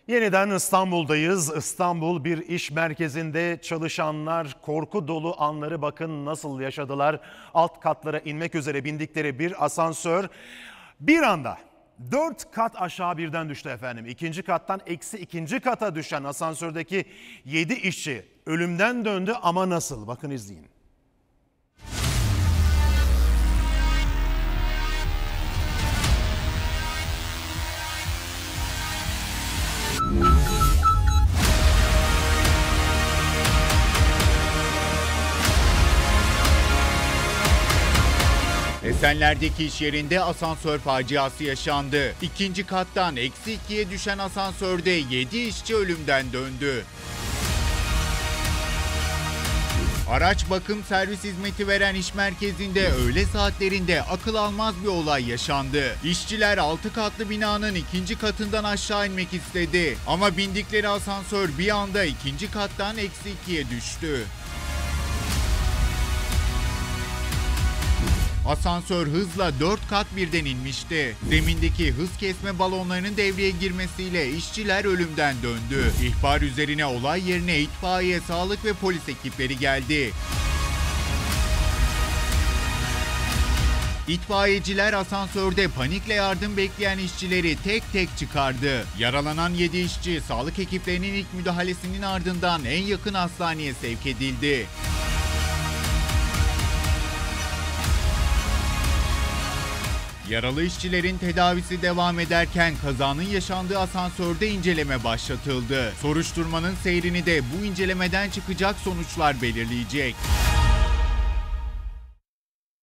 Yeniden İstanbul'dayız. İstanbul bir iş merkezinde çalışanlar korku dolu anları bakın nasıl yaşadılar. Alt katlara inmek üzere bindikleri bir asansör bir anda 4 kat aşağı birden düştü efendim. İkinci kattan eksi ikinci kata düşen asansördeki 7 işçi ölümden döndü ama nasıl? Bakın izleyin. Esenler'deki iş yerinde asansör faciası yaşandı. İkinci kattan eksi 2'ye düşen asansörde 7 işçi ölümden döndü. Araç bakım servis hizmeti veren iş merkezinde öğle saatlerinde akıl almaz bir olay yaşandı. İşçiler 6 katlı binanın ikinci katından aşağı inmek istedi. Ama bindikleri asansör bir anda ikinci kattan eksi 2'ye düştü. Asansör hızla 4 kat birden inmişti. Zemindeki hız kesme balonlarının devreye girmesiyle işçiler ölümden döndü. İhbar üzerine olay yerine itfaiye, sağlık ve polis ekipleri geldi. İtfaiyeciler asansörde panikle yardım bekleyen işçileri tek tek çıkardı. Yaralanan 7 işçi sağlık ekiplerinin ilk müdahalesinin ardından en yakın hastaneye sevk edildi. Yaralı işçilerin tedavisi devam ederken kazanın yaşandığı asansörde inceleme başlatıldı. Soruşturmanın seyrini de bu incelemeden çıkacak sonuçlar belirleyecek.